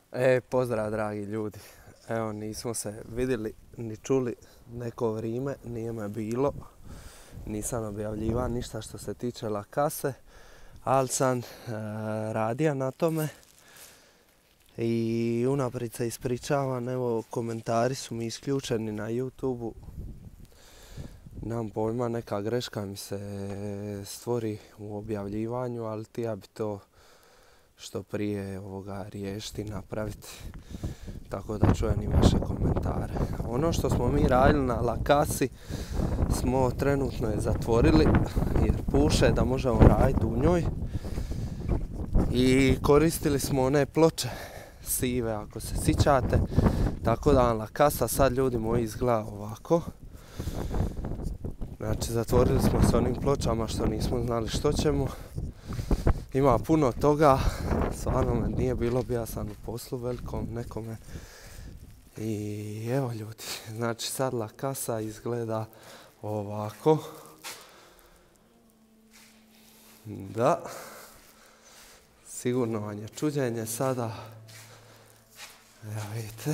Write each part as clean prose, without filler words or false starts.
Pozdrav dragi ljudi. Evo, nismo se vidjeli ni čuli neko vrijeme, nije me bilo. Nisam objavljivao ništa što se tiče La Case, ali sam radio na tome. I unaprijed se ispričavam, evo komentari su mi isključeni na YouTube-u. Nemam pojma, neka greška mi se stvori u objavljivanju, ali ja bi to što prije riješiti, napraviti, tako da čujem i vaše komentare. Ono što smo mi radili na La Casi smo trenutno je zatvorili jer puše da možemo raditi u njoj i koristili smo one ploče sive, ako se sjećate, tako da La Casa sad, ljudi moji, izgleda ovako. Znači, zatvorili smo s onim pločama što nismo znali što ćemo. Ima puno toga, stvarno me nije bilo, bio sam u poslu velikom nekome. I evo ljudi, znači sad La Casa izgleda ovako. Da, sigurno vam je čuđenje sada. Evo vidite.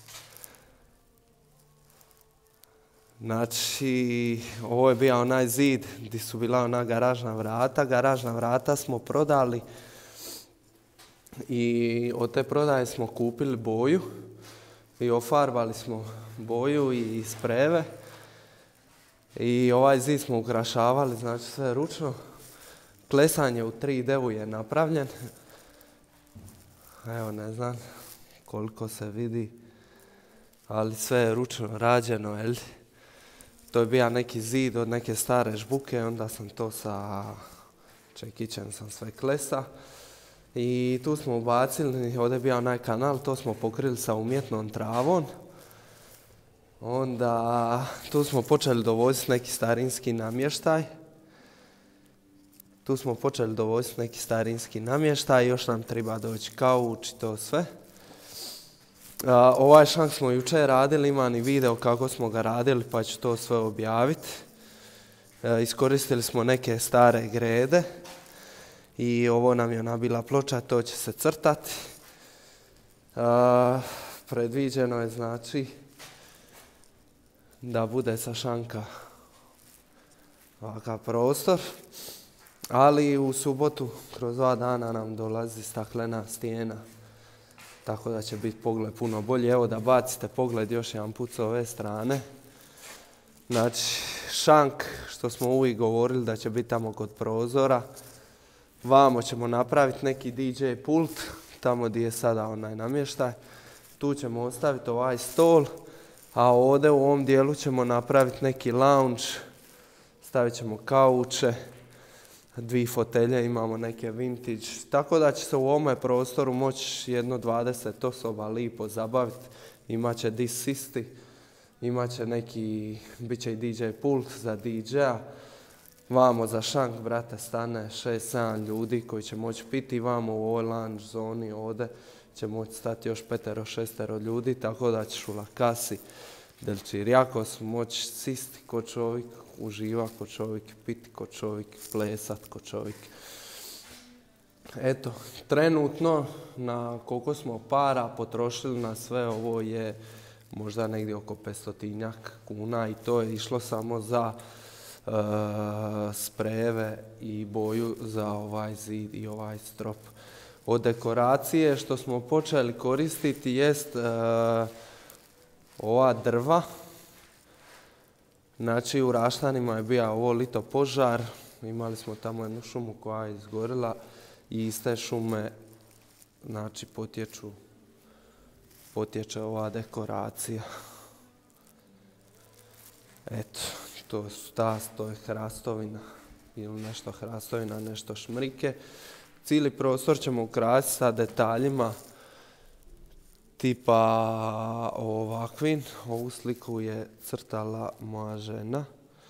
Znači, ovo je bio onaj zid gdje su bila ona garažna vrata. Garažna vrata smo prodali i od te prodaje smo kupili boju i ofarbali smo boju i sprejeve. I ovaj zid smo ukrašavali, znači sve ručno. Klesanje u 3D-u je napravljen. Evo, ne znam koliko se vidi, ali sve je ručno rađeno, jel? To je bio neki zid od neke stare žbuke, onda sam to sa čekićem sam sve klesa. I tu smo ubacili, ovdje je bio onaj kanal, to smo pokrili sa umjetnom travom. Onda tu smo počeli dovoziti neki starinski namještaj. Još nam treba doći kauč i to sve. Ovaj šank smo jučer radili, imam i video kako smo ga radili, pa ću to sve objaviti. Iskoristili smo neke stare grede i ovo nam je ona bila ploča, to će se crtati. Predviđeno je, znači, da bude sa šanka ovakav prostor, ali u subotu kroz 2 dana nam dolazi staklena stijena. Tako da će biti pogled puno bolji. Evo da bacite pogled još jedan put s ove strane. Znači, šank što smo uvijek govorili da će biti tamo kod prozora. Vamo ćemo napraviti neki DJ pult, tamo gdje je sada onaj namještaj. Tu ćemo ostaviti ovaj stol, a ovdje u ovom dijelu ćemo napraviti neki lounge. Stavit ćemo kauče. 2 fotelje, imamo neke vintage, tako da će se u ovome prostoru moći jedno 20 osoba lipo zabaviti. Imaće disisti, imaće neki, bit će i DJ pult za DJ-a. Vamo za šank, brate, stane 6-7 ljudi koji će moći piti. Vamo u ovoj lounge zoni ovdje će moći stati još 5-6 ljudi, tako da ćeš u La Casi del Chiriacos moći sisti ko čovjek, uživa ko čovjek, piti ko čovjek, plesat ko čovjek. Eto, trenutno na koliko smo para potrošili na sve ovo je možda negdje oko 500 kuna i to je išlo samo za sprejeve i boju za ovaj zid i ovaj strop. Od dekoracije što smo počeli koristiti jest ova drva. Znači, u Raštanima je bio ovo lito požar, imali smo tamo jednu šumu koja je izgorila i iz te šume, znači, potječe ova dekoracija. Eto, to je hrastovina ili nešto hrastovina, nešto šmrike. Cijeli prostor ćemo ukrasiti sa detaljima tipa ovakvim. Ovu sliku je crtala moja žena.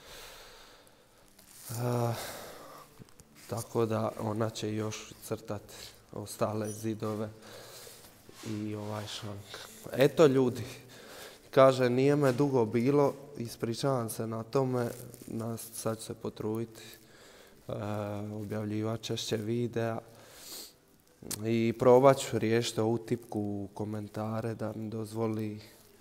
Tako da ona će još crtati ostale zidove i ovaj šank. Eto ljudi, kaže nije me dugo bilo, ispričavam se na tome, sad ću se potruditi, objavljivati češće videa. I probat ću riješiti ovu tipku u komentare da mi dozvoli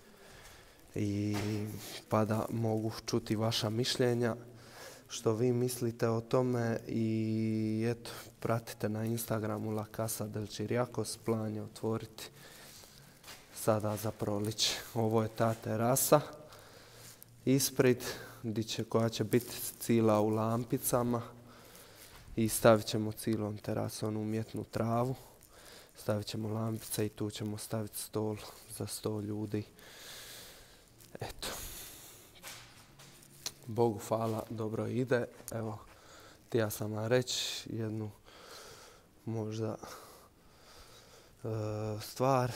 pa da mogu čuti vaša mišljenja, što vi mislite o tome. I eto, pratite na Instagramu La Casa del Chiriacos, plan je otvoriti sada za proliče. Ovo je ta terasa ispred koja će biti cila u lampicama i stavit ćemo cilom terasom umjetnu travu. Stavit ćemo lampice i tu ćemo staviti stol za 100 ljudi. Eto. Bogu hvala, dobro ide. Evo, htio sam vam reći jednu možda stvar.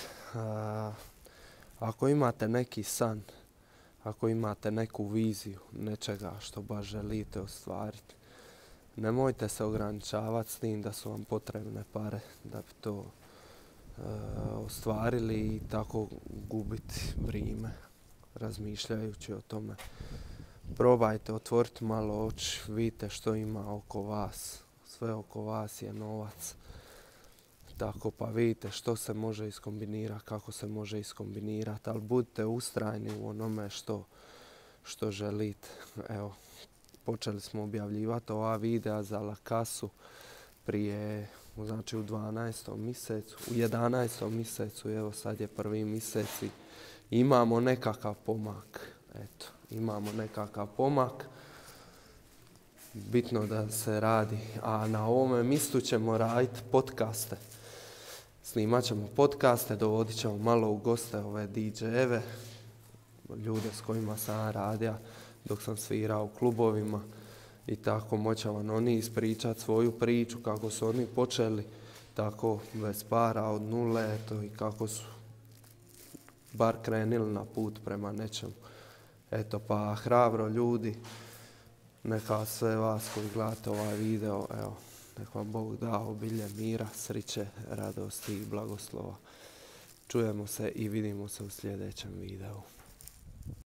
Ako imate neki san, ako imate neku viziju nečega što baš želite ostvariti, nemojte se ograničavati s tim da su vam potrebne pare da bi to ostvarili i tako gubiti vrijeme razmišljajući o tome. Probajte otvoriti malo oči, vidite što ima oko vas. Sve oko vas je novac. Tako pa vidite što se može iskombinirati, kako se može iskombinirati, ali budite ustrajni u onome što želite. Evo, počeli smo objavljivati ova videa za La Casu prije, znači u 12. mjesecu, u 11. mjesecu, evo sad je 1. mjesec i imamo nekakav pomak. Eto, imamo nekakav pomak. Bitno da se radi. A na ovome mjestu ćemo raditi podcaste. Snimat ćemo podcaste, dovodit ćemo malo u goste ove DJ-eve, ljude s kojima sam radio dok sam svirao u klubovima i tako moće vam oni ispričati svoju priču, kako su oni počeli tako bez para od nule, eto, i kako su bar krenili na put prema nečemu. Eto, pa hrabro ljudi, neka sve vas koji gledate ovaj video, evo, nek vam Bog da obilje mira, sreće, radosti i blagoslova. Čujemo se i vidimo se u sljedećem videu.